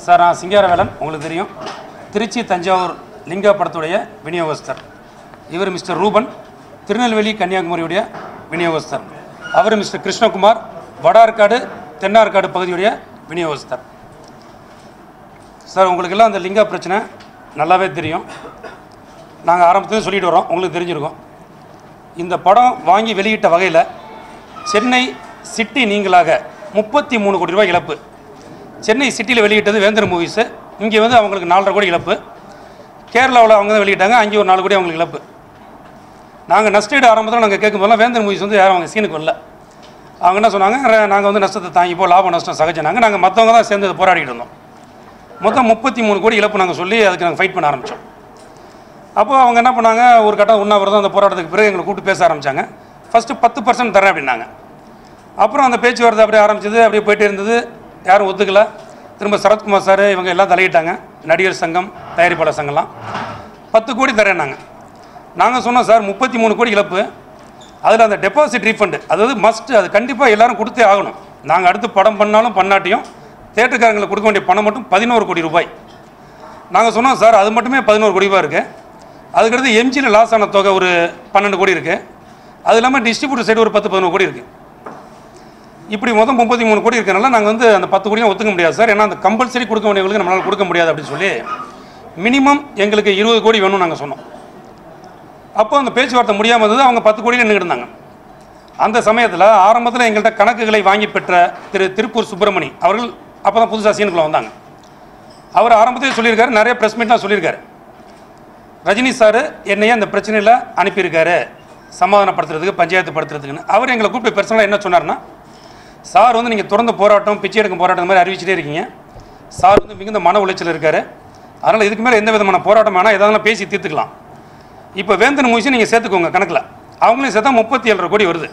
Sir நான் சிங்காரவேலன், உங்களுக்கு தெரியும். திருச்சி தஞ்சாவூர் லிங்கா படத்துடைய விநியோகஸ்தர். இவர் மிஸ்டர் ரூபன், திருநெல்வேலி கன்னியாகுமரியுடைய விநியோகஸ்தர். அவர் மிஸ்டர் கிருஷ்ணகுமார், வடார்காடு தென்னார்காடு பகுதியுடைய விநியோகஸ்தர். சார் உங்களுக்கெல்லாம் அந்த லிங்கா பிரச்சனை நல்லாவே தெரியும். நாங்கள் ஆரம்பத்துலேருந்து சொல்லிட்டு வரோம், உங்களுக்கு தெரிஞ்சிருக்கோம். இந்த படம் வாங்கி வெளியிட்ட வகையில் சென்னை சிட்டி நீங்களாக 33 கோடி ரூபாய் இழப்பு. சென்னை சிட்டியில் வெளியிட்டது வேந்தர் மூவிஸு, இங்கே வந்து அவங்களுக்கு 4.5 கோடி இழப்பு. கேரளாவில் அவங்க தான் வெளியிட்டாங்க, அங்கே ஒரு 4 கோடி அவங்களுக்கு இழப்பு. நாங்கள் நஷ்டீடு ஆரம்பத்தில் நாங்கள் கேட்கும்போதெல்லாம் வேந்தர் மூவிஸ் வந்து யாரும் அவங்க சீனுக்கு வரல. அவங்க என்ன சொன்னாங்க, நாங்கள் வந்து நஷ்டத்தை தாங்கிப்போ, லாபம் நஷ்டம் சகஜனாங்க. நாங்கள் மற்றவங்க தான் சேர்ந்து போராடிட்டு இருந்தோம். மொத்தம் 33 கோடி இழப்பு நாங்கள் சொல்லி அதுக்கு நாங்கள் ஃபைட் பண்ண ஆரம்பித்தோம். அப்போது அவங்க என்ன பண்ணாங்க, ஒரு கட்டம் உண்ணாவிரதம் அந்த போராட்டத்துக்கு பிறகு எங்களை கூப்பிட்டு பேச ஆரம்பித்தாங்க. ஃபஸ்ட்டு 10% தரேன் அப்படின்னாங்க. அப்புறம் அந்த பேச்சுவார்த்தை அப்படியே ஆரம்பிச்சது, அப்படியே போயிட்டே இருந்தது. யாரும் ஒத்துக்கலை. திரும்ப சரத்குமார் சார் இவங்க எல்லாம் தலையிட்டாங்க. நடிகர் சங்கம், தயாரிப்பாளர் சங்கம்லாம் 10 கோடி தரேன்னாங்க. நாங்கள் சொன்னோம், சார் 33 கோடி இழப்பு, அதில் அந்த டெபாசிட் ரீஃபண்டு அதாவது மஸ்ட்டு, அது கண்டிப்பாக எல்லோரும் கொடுத்தே ஆகணும். நாங்கள் அடுத்து படம் பண்ணாலும் பண்ணாட்டியும் தேட்டருக்காரங்களுக்கு கொடுக்க வேண்டிய பணம் மட்டும் 11 கோடி ரூபாய். நாங்கள் சொன்னோம், சார் அது மட்டுமே 11 கோடி ரூபாய் இருக்குது. அதுக்கடுத்து எம்ஜியில் லாஸ் ஆன தொகை ஒரு 12 கோடி இருக்குது. அது இல்லாமல் டிஸ்ட்ரிபியூட்டர் சைடு ஒரு 10-11 கோடி இருக்குது. இப்படி மொத்தம் 33 கோடி இருக்கிறனால நாங்கள் வந்து அந்த 10 கோடியும் ஒத்துக்க முடியாது சார், ஏன்னா அந்த கம்பல்சரி கொடுக்க வேண்டியவங்களுக்கு நம்மளால் கொடுக்க முடியாது அப்படின்னு சொல்லி மினிமம் எங்களுக்கு 20 கோடி வேணும்னு நாங்கள் சொன்னோம். அப்போ அந்த பேச்சுவார்த்தை முடியாமல் இருந்தது. அவங்க 10 கோடியில் நின்றுட்டு இருந்தாங்க. அந்த சமயத்தில் ஆரம்பத்தில் எங்கள்கிட்ட கணக்குகளை வாங்கி பெற்ற திருப்பூர் சுப்பிரமணி அவர்கள் அப்போ தான் புதுசாக சீனுக்குள்ளே வந்தாங்க. அவர் ஆரம்பத்திலே சொல்லியிருக்காரு, நிறைய ப்ரெஸ் மீட்லாம் சொல்லியிருக்காரு, ரஜினி சார் என்னையே அந்த பிரச்சனையில் அனுப்பியிருக்காரு சமாதானப்படுத்துறதுக்கு, பஞ்சாயத்து படுத்துறதுக்குன்னு. அவர் எங்களை கூப்பிட்டு பர்சனலாக என்ன சொன்னார்னா, சார் வந்து நீங்கள் தொடர்ந்து போராட்டம், பிச்சை எடுக்கும் போராட்டம் மாதிரி அறிவிச்சிட்டே இருக்கீங்க. சார் வந்து மிகுந்த மன உளைச்சல் இருக்கார். அதனால் இதுக்கு மேலே எந்த விதமான போராட்டம் வேணால் எதாவது பேசி தீர்த்துக்கலாம். இப்போ வேந்தன் மூவிஸும் நீங்கள் சேர்த்துக்கோங்க கணக்கில். அவங்களையும் சேர்த்தா 37.5 கோடி வருது.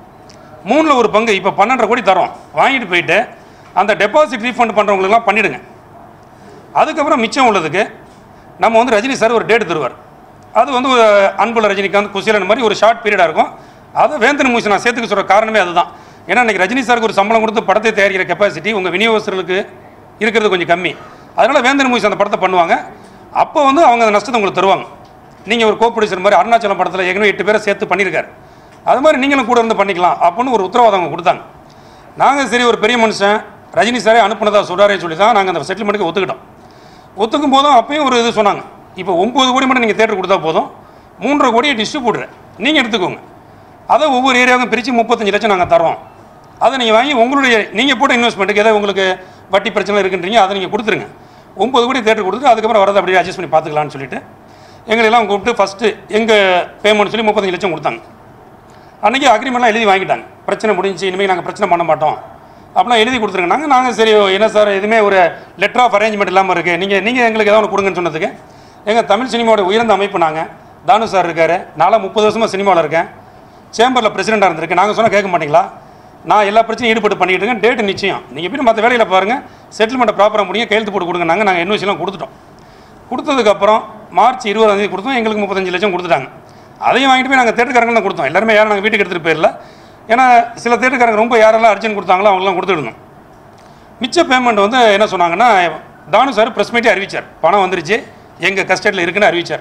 3ல் ஒரு பங்கு இப்போ 12.5 கோடி தரோம். வாங்கிட்டு போயிட்டு அந்த டெபாசிட் ரீஃபண்ட் பண்ணுறவங்களுக்குலாம் பண்ணிவிடுங்க. அதுக்கப்புறம் மிச்சம் உள்ளதுக்கு நம்ம வந்து ரஜினி சார் ஒரு டேட் தருவார். அது வந்து அன்புள்ள ரஜினிகாந்த், குசேலன் மாதிரி ஒரு ஷார்ட் பீரியடாக இருக்கும். அதை வேந்தன் மூவிஸ் நான் சேர்த்துக்க சொல்கிற காரணமே அதுதான். ஏன்னா இன்றைக்கி ரஜினி சாருக்கு ஒரு சம்பளம் கொடுத்து படத்தை தயாரிக்கிற கெப்பாசிட்டி உங்கள் விநியோகஸ்தர்களுக்கு இருக்கிறது கொஞ்சம் கம்மி. அதனால் வேந்தன் மூவிஸ் அந்த படத்தை பண்ணுவாங்க. அப்போ வந்து அவங்க அந்த நஷ்டத்தை உங்களுக்கு தருவாங்க. நீங்கள் ஒரு கோ ப்ரொடியூசர் மாதிரி அருணாச்சலம் படத்தில் ஏற்கனவே 8 பேரை சேர்த்து பண்ணியிருக்காரு, அது மாதிரி நீங்களும் கூட இருந்து பண்ணிக்கலாம் அப்படின்னு ஒரு உத்தரவாதம் அவங்க கொடுத்தாங்க. நாங்கள் சரி ஒரு பெரிய மனுஷன் ரஜினி சாரே அனுப்புனதாக சொல்கிறாரே சொல்லி தான் நாங்கள் அந்த செட்டில்மெண்ட்டுக்கு ஒத்துக்கிட்டோம். ஒத்துக்கும் போதும் அப்பயும் ஒரு இது சொன்னாங்க, இப்போ 9 கோடி மட்டும் நீங்கள் தேட்டர் கொடுத்தா போதும், 3.5 கோடியை டிஸ்ட்ரிபியூட்டர் நீங்கள் எடுத்துக்கோங்க, அதை ஒவ்வொரு ஏரியாவுக்கும் பிரித்து 35 லட்சம் நாங்கள் தரோம், அதை நீங்கள் வாங்கி உங்களுடைய நீங்கள் போட்ட இன்வெஸ்ட்மெண்ட்டுக்கு ஏதாவது உங்களுக்கு வட்டி பிரச்சனை இருக்குன்றீங்க, அதை நீங்கள் கொடுத்துருங்க. 9 கோடி தேட்டர் கொடுத்துட்டு அதுக்கப்புறம் வரதை அப்படியே அட்ஜஸ்ட் பண்ணி பார்த்துக்கலான்னு சொல்லிட்டு எங்களெல்லாம் கூப்பிட்டு ஃபஸ்ட்டு எங்கள் பேமெண்ட் சொல்லி 35 லட்சம் கொடுத்தாங்க. அன்றைக்கி அக்ரிமெண்ட்லாம் எழுதி வாங்கிட்டாங்க. பிரச்சனை முடிஞ்சு, இனிமேல் நாங்கள் பிரச்சனை பண்ண மாட்டோம் அப்படிலாம் எழுதி கொடுத்துருங்க. நாங்கள் சரி என்ன சார் எதுவுமே ஒரு லெட்டர் ஆஃப் அரேஞ்ச்மெண்ட் இல்லாமல் இருக்குது, நீங்கள் எங்களுக்கு ஏதாவது ஒன்று கொடுங்கன்னு சொன்னதுக்கு எங்கள் தமிழ் சினிமாவோட உயர்ந்த அமைப்பு நாங்கள், தானு சார் இருக்கார், நான்லாம் 30 வருஷமாக சினிமாவில் இருக்கேன், சேம்பரில் பிரசிடெண்ட்டாக இருந்திருக்கேன், நாங்கள் சொன்னால் கேட்க மாட்டிங்களா, நான் எல்லா பிரச்சனையும் ஈடுபட்டு பண்ணிகிட்டு இருக்கேன், டேட்டு நிச்சயம், நீங்கள் போய் மற்ற வேலையில் பாருங்கள், செட்டில்மெண்ட்டை ப்ராப்பராக முடியுங்க, கையெழுத்து போட்டு கொடுங்க. நாங்கள் என்ஓசிலாம் கொடுத்துட்டோம். கொடுத்ததுக்கப்புறம் மார்ச் 20ஆம் தேதி கொடுத்தோம். எங்களுக்கு 35 லட்சம் கொடுத்துட்டாங்க. அதையும் வாங்கிட்டு போய் நாங்கள் தேட்டருக்காரங்க தான் கொடுத்தோம். எல்லாருமே யாரும் நாங்கள் வீட்டுக்கு எடுத்துகிட்டு போயிடல. ஏன்னா சில தேட்டருக்காரங்க ரொம்ப யாரெல்லாம் அர்ஜென்ட் கொடுத்தாங்களோ அவங்களாம் கொடுத்துடணும். மிச்ச பேமெண்ட் வந்து என்ன சொன்னாங்கன்னா, தானு சார் ப்ரெஸ் மீட்டே அறிவித்தார், பணம் வந்துருச்சு எங்கள் கஸ்டடியில் இருக்குன்னு அறிவித்தார்.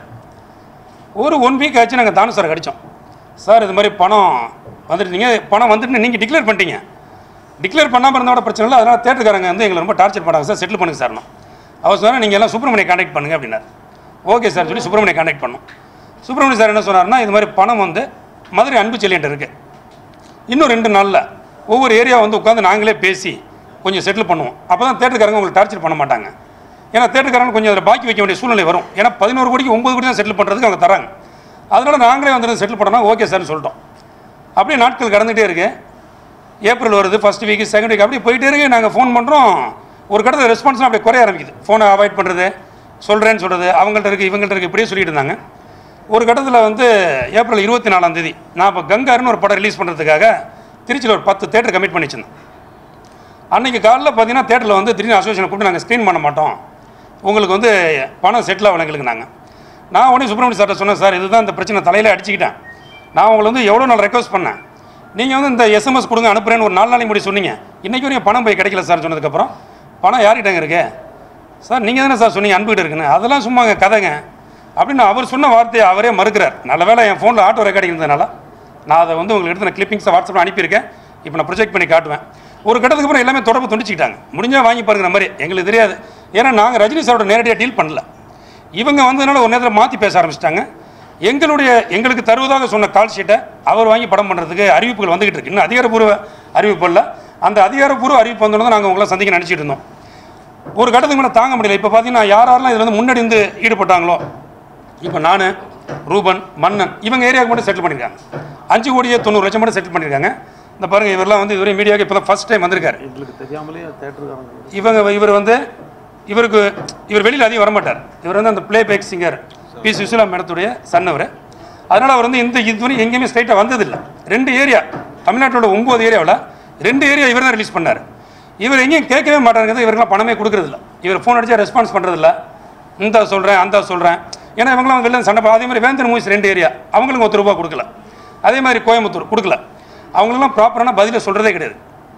ஒரு 1 வீக் ஆச்சு நாங்கள் தானு சார் அடித்தோம். சார் இது மாதிரி பணம் வந்துட்டீங்க, பணம் வந்துட்டு நீங்கள் டிக்ளேர் பண்ணிட்டீங்க, டிக்ளேர் பண்ணாமல் இருந்தோட பிரச்சனை இல்லை, அதனால் தேட்டருக்காரங்க வந்து எங்களை ரொம்ப டார்ச்சர் பண்ணாங்க சார், செட்டில் பண்ணுங்க சார்னா. அவர் சொன்னால் நீங்கள் எல்லாம் சுப்பிரமணியை கான்டாக்ட் பண்ணுங்க அப்படின்னார். ஓகே சார் சொல்லி சுப்பிரமணியை கான்டாக்ட் பண்ணோம். சுப்பிரமணிய சார் என்ன சொன்னார்னா, இது மாதிரி பணம் வந்து மதுரை அன்பு செல்லியன்ட்டு இருக்குது, இன்னும் 2 நாளில் ஒவ்வொரு ஏரியா வந்து உட்காந்து நாங்களே பேசி கொஞ்சம் செட்டில் பண்ணுவோம், அப்போ தான் தேட்டருக்காரங்க உங்களுக்கு டார்ச்சர் பண்ண மாட்டாங்க. ஏன்னா தேட்டருக்காரங்க கொஞ்சம் அதில் பாக்கி வைக்க வேண்டிய சூழ்நிலை வரும். ஏன்னா 11 கோடிக்கு 9 கோடி தான் செட்டில் பண்ணுறதுக்கு அவங்க தராங்க. அதனால் நாங்களே வந்து செட்டில் பண்ணோம்னா ஓகே சார்னு சொல்லிட்டோம். அப்படியே நாட்கள் கடந்துகிட்டே இருக்குது. ஏப்ரல் வருது, ஃபஸ்ட் வீக், செகண்ட் வீக் அப்படியே போயிட்டே இருக்கு. நாங்கள் ஃபோன் பண்ணுறோம், ஒரு கட்டத்தில் ரெஸ்பான்ஸ்லாம் அப்படியே குறைய ஆரம்பிக்குது. ஃபோனை அவாய்ட் பண்ணுறது, சொல்கிறேன்னு சொல்கிறது, அவங்கள்ட்ட இருக்குது இவங்கள்ட்ட இருக்குது இப்படியே சொல்லிட்டு இருந்தாங்க. ஒரு கட்டத்தில் வந்து ஏப்ரல் 24ஆம் தேதி நான் இப்போ கங்காருன்னு ஒரு படம் ரிலீஸ் பண்ணுறதுக்காக திருச்சியில் ஒரு 10 தேட்டர் கமிட் பண்ணி வச்சிருந்தேன். அன்றைக்கி காலையில் பார்த்தீங்கன்னா தேட்டரில் வந்து திடீர்னு அசோசியேஷனை கூப்பிட்டு நாங்கள் ஸ்க்ரீன் பண்ண மாட்டோம், உங்களுக்கு வந்து பணம் செட்டில் ஆகல எங்களுக்கு. நான் உடனே சுப்பிரமணிய சார்ட்ட சொன்னேன், சார் இதுதான் இந்த பிரச்சனை தலையில் அடிச்சுக்கிட்டேன், நான் உங்களை வந்து எவ்வளோ நாள் ரெக்வஸ்ட் பண்ணேன், நீங்கள் வந்து இந்த எஸ்எம்எஸ் கொடுங்க அனுப்புகிறேன்னு ஒரு 4 நாளைக்கு முன்னாடி சொன்னீங்க, இன்றைக்கி வரைக்கும் பணம் போய் கிடைக்கல சார் சொன்னதுக்கப்புறம் பணம் யார்கிட்டங்க இருக்குது, சார் நீங்கள் தானே சார் சொன்னீங்க அன்புகிட்ட இருக்குன்னு, அதெல்லாம் சும்மாங்க கதைங்க அப்படின்னு அவர் சொன்ன வார்த்தையை அவரே மறுக்கிறார். நல்ல வேளை என் ஃபோனில் ஆட்டோ ரெக்கார்டிங் இருந்ததுனால நான் அதை வந்து உங்களுக்கு எடுத்து நான் கிளிப்பிங்ஸை வாட்ஸ்அப்பில் அனுப்பியிருக்கேன். இப்போ நான் ப்ரொஜெக்ட் பண்ணி காட்டுவேன். ஒரு கட்டத்துக்கு அப்புறம் எல்லாமே தொடர்பு துண்டிச்சிக்கிட்டாங்க. முடிஞ்சால் வாங்கி பாருங்கிற மாதிரி. எங்களுக்கு தெரியாது, ஏன்னா நாங்கள் ரஜினி சாரோட நேரடியாக டீல் பண்ணல. இவங்க வந்ததுனால ஒரு நேரத்தில் மாற்றி பேச ஆரம்பிச்சிட்டாங்க. எங்களுக்கு தருவதாக சொன்ன கால் ஷீட்டை அவர் வாங்கி படம் பண்ணுறதுக்கு அறிவிப்புகள் வந்துகிட்டு இருக்கு. இன்னும் அதிகாரப்பூர்வ அறிவிப்பு இல்லை. அந்த அதிகாரப்பூர்வ அறிவிப்பு வந்தோன்னு நாங்கள் உங்களை சந்திக்க நினச்சிட்டு இருந்தோம். ஒரு கட்டத்துக்கு மேலே தாங்க முடியல. இப்போ பார்த்தீங்கன்னா யாரெல்லாம் இதில் வந்து முன்னாடி இருந்து ஈடுபட்டாங்களோ, இப்போ நான், ரூபன், மன்னன், இவங்க ஏரியாவுக்கு மட்டும் செட்டில் பண்ணியிருக்காங்க. 5,90,00,000 மட்டும் செட்டில் பண்ணியிருக்காங்க. இந்த பாருங்கள், இவரெல்லாம் வந்து இதுவரை மீடியாவுக்கு இப்போ தான் ஃபஸ்ட் டைம் வந்திருக்காரு. எங்களுக்கு தெரியாமலே இவர் வெளியில் அதிகம் வரமாட்டார். இவர் வந்து அந்த play back singer P. Susheela மேடத்துடைய சன்னவர். அதனால் அவர் வந்து இதுவரை எங்கேயுமே ஸ்ட்ரைட்டாக வந்ததில்லை. 2 ஏரியா, தமிழ்நாட்டோட 9 ஏரியாவில் 2 ஏரியா இவர் தான் ரிலீஸ் பண்ணார். இவர் எங்கேயும் கேட்கவே மாட்டாருங்கிறது. இவருக்குலாம் பணமே கொடுக்குறதில்ல. இவர் ஃபோன் அடித்தா ரெஸ்பான்ஸ் பண்ணுறதில்ல. இந்த சொல்கிறேன் அந்த சொல்கிறேன். ஏன்னா இவங்களாம் வெளில சண்டை. அதே மாதிரி வேந்தன் மூவிஸ் 2 ஏரியா, அவங்களுக்கு ₹1 கொடுக்கல. அதே மாதிரி கோயம்புத்தூர் கொடுக்கல. அவங்களெல்லாம் ப்ராப்பரான பதிலை சொல்கிறதே கிடையாது.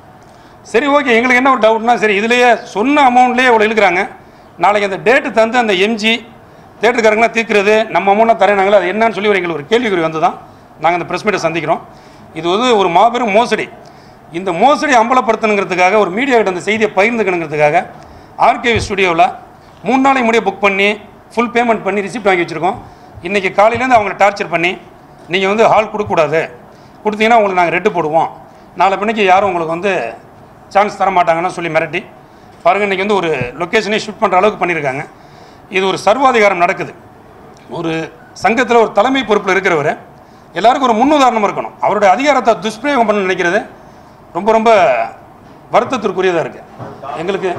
சரி, ஓகே, எங்களுக்கு என்ன ஒரு டவுட்னா, சரி இதிலேயே சொன்ன அமௌண்ட்லேயே இவ்வளோ இழுக்கிறாங்க, நாளைக்கு அந்த டேட்டு தந்து அந்த எம்ஜி தேட்டருக்காரங்களாம் தீர்க்கிறது நம்ம அமௌண்ட்டாக தரேனாங்களே, அது என்னன்னு சொல்லி எங்களுக்கு ஒரு கேள்விக்குறி வந்து தான் நாங்கள் அந்த ப்ரெஸ் மீட்டை சந்திக்கிறோம். இது வந்து ஒரு மாபெரும் மோசடி. இந்த மோசடி அம்பலப்படுத்தணுங்கிறதுக்காக, ஒரு மீடியாக்கிட்ட அந்த செய்தியை பகிர்ந்துக்கணுங்கிறதுக்காக ஆர்கேவி ஸ்டுடியோவில் 3 நாளைக்கு முடிய புக் பண்ணி ஃபுல் பேமெண்ட் பண்ணி ரிசிப்ட் வாங்கி வச்சுருக்கோம். இன்றைக்கி காலையிலேருந்து அவங்களை டார்ச்சர் பண்ணி, நீங்கள் வந்து ஹால் கொடுக்கக்கூடாது, கொடுத்தீங்கன்னா உங்களுக்கு நாங்கள் ரெட்டு போடுவோம், நாளை பின்னைக்கு யாரும் உங்களுக்கு வந்து சான்ஸ் தர மாட்டாங்கன்னு சொல்லி மிரட்டி பாருங்கள். இன்றைக்கி வந்து ஒரு லொக்கேஷனே ஷூட் பண்ணுற அளவுக்கு பண்ணியிருக்காங்க. இது ஒரு சர்வாதிகாரம் நடக்குது. ஒரு சங்கத்தில் ஒரு தலைமை பொறுப்பில் இருக்கிறவர் எல்லாருக்கும் ஒரு முன்னுதாரணமாக இருக்கணும். அவருடைய அதிகாரத்தை துஷ்பிரயோகம் பண்ண நினைக்கிறது ரொம்ப ரொம்ப வருத்தத்திற்குரியதாக இருக்குது. எங்களுக்கு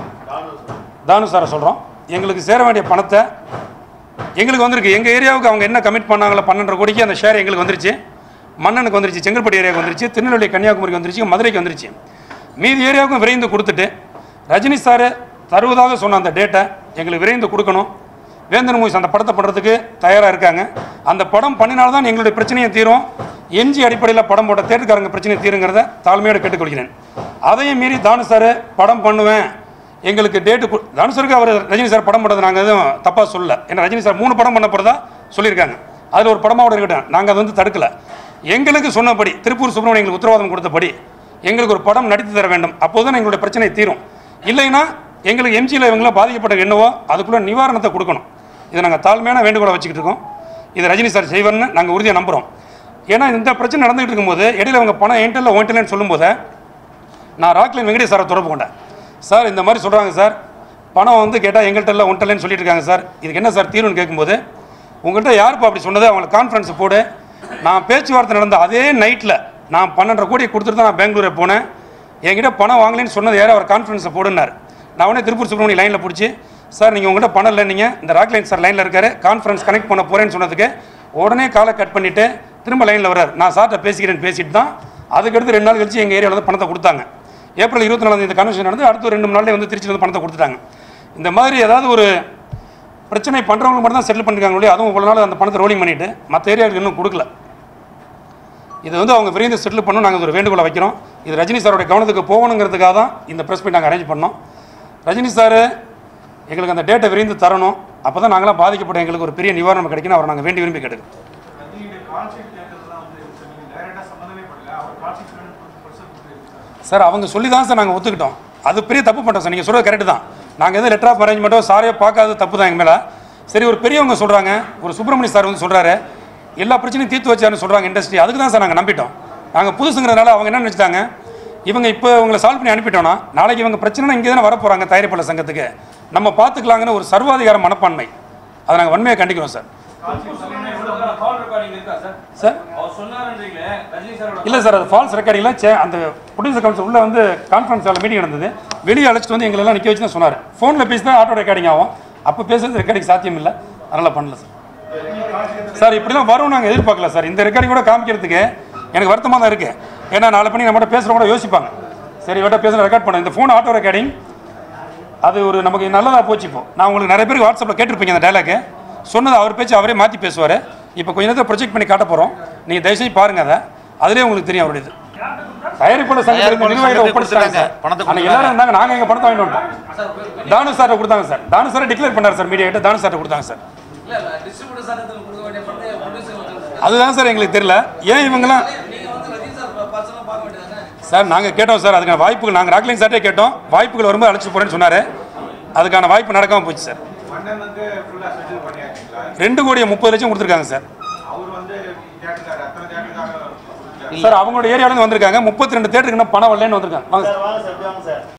தானு சாரை சொல்கிறோம், எங்களுக்கு சேர வேண்டிய பணத்தை எங்களுக்கு வந்திருக்கு. எங்கள் ஏரியாவுக்கு அவங்க என்ன கமிட் பண்ணாங்களோ 12.5 கோடிக்கு அந்த ஷேர் எங்களுக்கு வந்துருச்சு. மன்னனுக்கு வந்துருச்சு, செங்கல்பட்டு ஏரியாவுக்கு வந்துருச்சு, திருநெல்வேலி கன்னியாகுமரிக்கு வந்துருச்சு, மதுரைக்கு வந்துருச்சு. மீதி ஏரியாவுக்கும் விரைந்து கொடுத்துட்டு ரஜினி சார் தருவதாக சொன்ன அந்த டேட்டை எங்களுக்கு விரைந்து கொடுக்கணும். வேந்தன் மூவிஸ் அந்த படத்தை பண்ணுறதுக்கு தயாராக இருக்காங்க. அந்த படம் பண்ணினால்தான் எங்களுடைய பிரச்சனையை தீரும். என்ஜி அடிப்படையில் படம் போட்ட தேட்டருக்காரங்க பிரச்சனையை தீருங்கிறத தாழ்மையோடு கேட்டுக்கொள்கிறேன். அதையும் மீறி தானு சார் படம் பண்ணுவேன், எங்களுக்கு டேட்டு தானு சாருக்கு அவர் ரஜினி சார் படம் பண்ணுறது நாங்கள் எதுவும் தப்பாக சொல்லலை. ஏன்னா ரஜினி சார் 3 படம் பண்ண போகிறதா சொல்லியிருக்காங்க. அதில் ஒரு படமாவோட இருக்கட்டும், நாங்கள் அதை வந்து தடுக்கலை. எங்களுக்கு சொன்னபடி திருப்பூர் சுப்பிரமணியம் எங்களுக்கு உத்தரவாதம் கொடுத்தபடி எங்களுக்கு ஒரு படம் நடித்து தர வேண்டும். அப்போது தான் எங்களுடைய பிரச்சனை தீரும். இல்லைன்னா எங்களுக்கு எம்ஜியில் இவங்களாம் பாதிக்கப்பட்ட என்னவோ அதுக்குள்ளே நிவாரணத்தை கொடுக்கணும். இதை நாங்கள் தாழ்மையான வேண்டுகோளை வச்சுக்கிட்டு இருக்கோம். இதை ரஜினி சார் செய்வார்னு நாங்கள் உறுதியாக நம்புகிறோம். ஏன்னா இந்த பிரச்சனை நடந்துகிட்டு இருக்கும்போது இடையில அவங்க பணம் என்கிட்ட ஒன்றில்லைன்னு சொல்லும்போது நான் ராக்லைன் வெங்கடேஷ் சாரை தொடர்பு கொண்டேன். சார் இந்த மாதிரி சொல்கிறாங்க சார், பணம் வந்து கேட்டால் எங்கள்கிட்ட இல்லை ஒன்றில்லைன்னு சொல்லிட்டு இருக்காங்க சார், இதுக்கு என்ன சார் தீர்வுன்னு கேட்கும்போது, உங்கள்கிட்ட யாருப்பா அப்படி சொன்னது, அவங்களுக்கு கான்ஃபரன்ஸ் போடு. நான் பேச்சுவார்த்தை நடந்த அதே நைட்டில் நான் 12.5 கோடி கொடுத்துட்டு தான் நான் பெங்களூரை போனேன். என்கிட்ட பணம் வாங்கலேன்னு சொன்னது யாரும் அவர் கான்ஃபரன்ஸை போடுனார். நான் உடனே திருப்பூர் சுப்பிரமணியம் லைனில் பிடிச்சி, சார் நீங்கள் உங்கள்கிட்ட பணம் இல்லை, நீங்கள் இந்த ராக்லைன் சார் லைனில் இருக்காரு, கான்ஃபரன்ஸ் கனெக்ட் பண்ண போகிறேன்னு சொன்னதுக்கு உடனே காலை கட் பண்ணிவிட்டு திரும்ப லைனில் வர்றார். நான் சார்கிட்ட பேசிக்கிறேன்னு பேசிட்டு தான் அதுக்கடுத்து 2 நாள் கழிச்சு எங்கள் ஏரியாவில் வந்து பணத்தை கொடுத்தாங்க. ஏப்ரல் 24 இந்த கன்வென்ஷன் நடந்து அடுத்த 2 நாள்லேயே வந்து திருச்சி வந்து பணத்தை கொடுத்துட்டாங்க. இந்த மாதிரி ஏதாவது ஒரு பிரச்சனை பண்ணுறவங்க மட்டும் தான் செட்டில் பண்ணிருக்காங்க இல்லையா, அதுவும் இவ்வளோ நாள் அந்த பணத்தை ரோலிங் பண்ணிவிட்டு மற்ற ஏரியாவுக்கு இன்னும் கொடுக்கல. இது வந்து அவங்க விரைந்து செட்டில் பண்ணணும். நாங்கள் ஒரு வேண்டுகோளை வைக்கிறோம். இது ரஜினி சாரோடைய கவனத்துக்கு போகணுங்கிறதுக்காக தான் இந்த ப்ரெஸ் மீட் நாங்கள் அரேஞ்ச் பண்ணோம். ரஜினி சார் எங்களுக்கு அந்த டேட்டை விரைந்து தரணும். அப்போ தான் நாங்களாம் பாதிக்கப்பட்ட எங்களுக்கு ஒரு பெரிய நிவாரணம் கிடைக்கணும். அவரை நாங்கள் வேண்டி விரும்பி கேட்டுக்கிறோம். சார் அவங்க சொல்லி தான் சார் நாங்கள் ஒத்துக்கிட்டோம். அது பெரிய தப்பு பண்ணிட்டோம் சார். நீங்கள் சொல்கிறது கரெக்டு தான். நாங்கள் எதுவும் லெட்டர் ஆஃப் அரேஞ்ச்மெண்ட்டோ சாரையோ பார்க்காத தப்பு தான் எங்கள் மேலே. சரி, ஒரு பெரியவங்க சொல்கிறாங்க, ஒரு சுப்பிரமணிய சார் வந்து சொல்கிறாரு எல்லா பிரச்சனையும் தீர்த்து வச்சாருன்னு சொல்கிறாங்க இண்டஸ்ட்ரி. அதுக்கு தான் சார் நாங்கள் நம்பிட்டோம். நாங்கள் புதுசுங்கிறதுனால அவங்க என்ன நினச்சிட்டாங்க, இவங்க இப்போ உங்களை சால்வ் பண்ணி அனுப்பிட்டோன்னா நாளைக்கு இவங்க பிரச்சனை இங்கே தானே வரப்போகிறாங்க தயாரிப்பாளர் சங்கத்துக்கு, நம்ம பார்த்துக்கலாங்கன்னு ஒரு சர்வாதிகார மனப்பான்மை. அதை நாங்கள் வன்மையாக கண்டிக்கிறோம் சார். சார் இல்லை சார், அது ஃபால்ஸ் ரெக்கார்டிங்கில் அந்த ப்ரொடியூசர் கவுன்சில் உள்ளே வந்து கான்ஃபரன்ஸ் ஹாலில் மீட்டிங் நடந்தது. வெளியே அழைச்சிட்டு வந்து எங்களெல்லாம் நிற்க வச்சு தான் சொன்னார். ஃபோனில் பேசி தான் ஆட்டோ ரெக்கார்டிங் ஆகும். அப்போ பேசுறது ரெக்கார்டிங் சாத்தியம் இல்லை, அதனால் பண்ணல சார். சார் இப்படிலாம் வரும் நாங்கள் எதிர்பார்க்கல சார். இந்த ரெக்கார்டிங் கூட காமிக்கிறதுக்கு எனக்கு வருத்தமாக தான் இருக்குது. ஏன்னா நாளை பண்ணி நம்மகிட்ட பேசுகிறவங்க கூட யோசிப்பாங்க, சரி இவட்ட பேசுகிற ரெக்கார்ட் பண்ண இந்த ஃபோன் ஆட்டோ ரெக்கார்டிங் அது ஒரு நமக்கு நல்லதாக போச்சு. இப்போ நான் உங்களுக்கு நிறைய பேருக்கு வாட்ஸ்அப்பில் கேட்டிருப்பீங்க அந்த டைலாக்கு சொன்னது. அவர் பேச்சு அவரே மாற்றி பேசுவார். இப்போ கொஞ்ச நேரத்தில் ப்ரொஜெக்ட் பண்ணி காட்ட போகிறோம். நீங்கள் தயவுசெய்து பாருங்கள், அதை அதிலே உங்களுக்கு தெரியும் அவருடையது. தயாரிப்பாளர் சங்கத்திற்கு நிர்வாகிகளை ஒப்படைச்சாங்க பணத்தை எல்லாரும் இருந்தாங்க. நாங்கள் எங்கள் பணத்தை வாங்கிட்டு வந்துட்டோம். தானு சார்ட்ட கொடுத்தாங்க சார். தானு சாரை டிக்ளேர் பண்ணார் சார் மீடியா கிட்ட. தானு சார்ட்ட கொடுத்தாங்க சார். அதுதான் சார் எங்களுக்கு தெரியல. ஏன் இவங்கெல்லாம் சார் நாங்கள் கேட்டோம் சார். அதுக்கான வாய்ப்புகள் நாங்கள் ராக்லிங் சார்ட்டே கேட்டோம். வாய்ப்புகள் வரும்போது அழைச்சிட்டு போகிறேன்னு சொன்னார். அதுக்கான வாய்ப்பு நடக்காமல் போச்சு சார். 2,30,00,000 கொடுத்துருக்காங்க சார். சார் அவங்களோட ஏரியாவிலேருந்து வந்திருக்காங்க. 32 தேட்டருக்கு இன்னும் பணம் வரலன்னு வந்திருக்காங்க. வாங்க சார்.